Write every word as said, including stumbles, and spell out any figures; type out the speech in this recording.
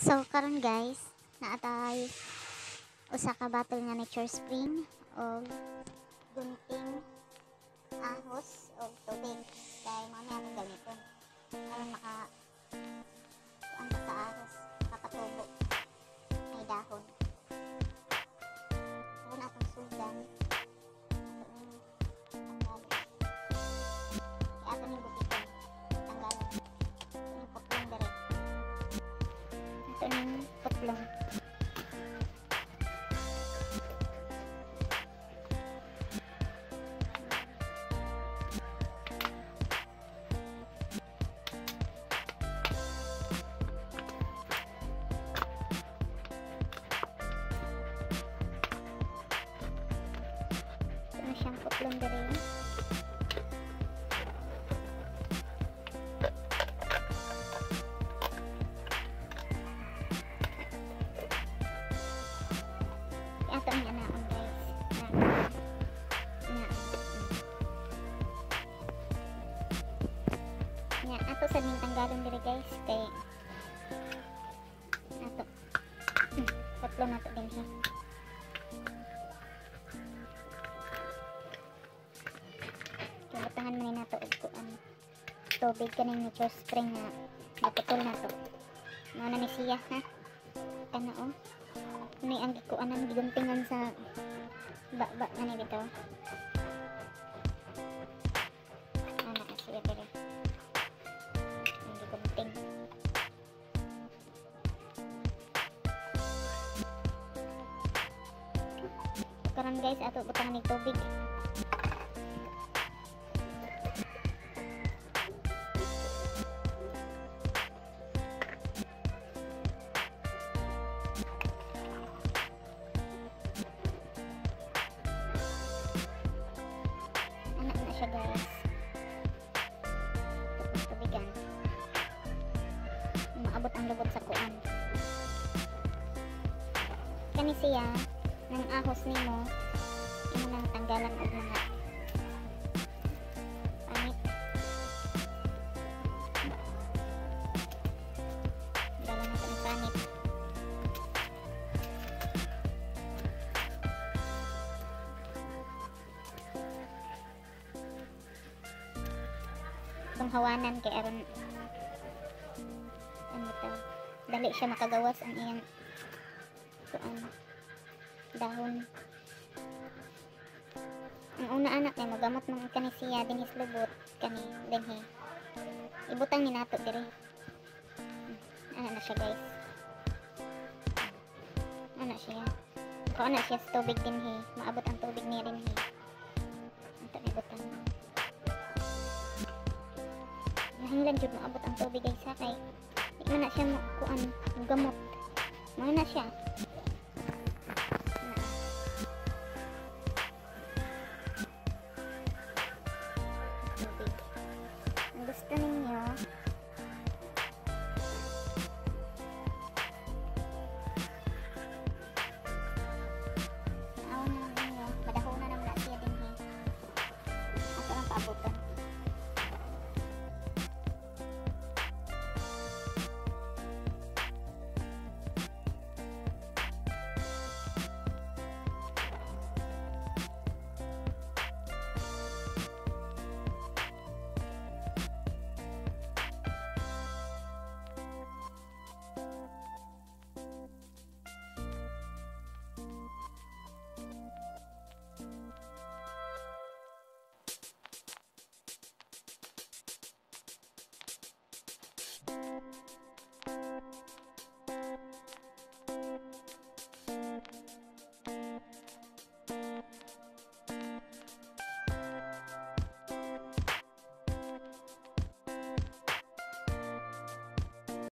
So karon guys, naatay usa ka bottle nga nature spring o gunting ahos o tubig kay mami atong gamiton aron maka ang sa ahos kapatubo ay dahon aron atong sudan atong yung bukiton tanggalan yung putlong dere ito yung putlong siyang putlong dere ato ang anaon guys na nga ato sa ning tanggalon dere guys kay ato putlong nato din siya. Butangan man nato og kuan tubig kaning nature spring nga naputol nato mao na ni siya ha kana o ni ang gikuanan giguntingan sa baba na ni bitaw ana ka siya dire ang gigunting karon guys ato butangan ning tubig. Siya guys tapos tubigan maabot ang lubot sa kuan kani siya ng ahos nimo imo nang tanggalan og mga panit tanggalan natin ang panit hawanan kay aron ano to dali siya makagawas ang iyang kuan dahon ang una anak niya magamot man kani siya dinhis lubot kani dinhi ibutang ni nato dire ana na siya guys ana siya ko ana siya sa tubig dinhi maabot ang tubig niya dinhi ato ibutang hanggang jud maabot ang tubig guys ha kay di man na siya kuan gamot mo na siya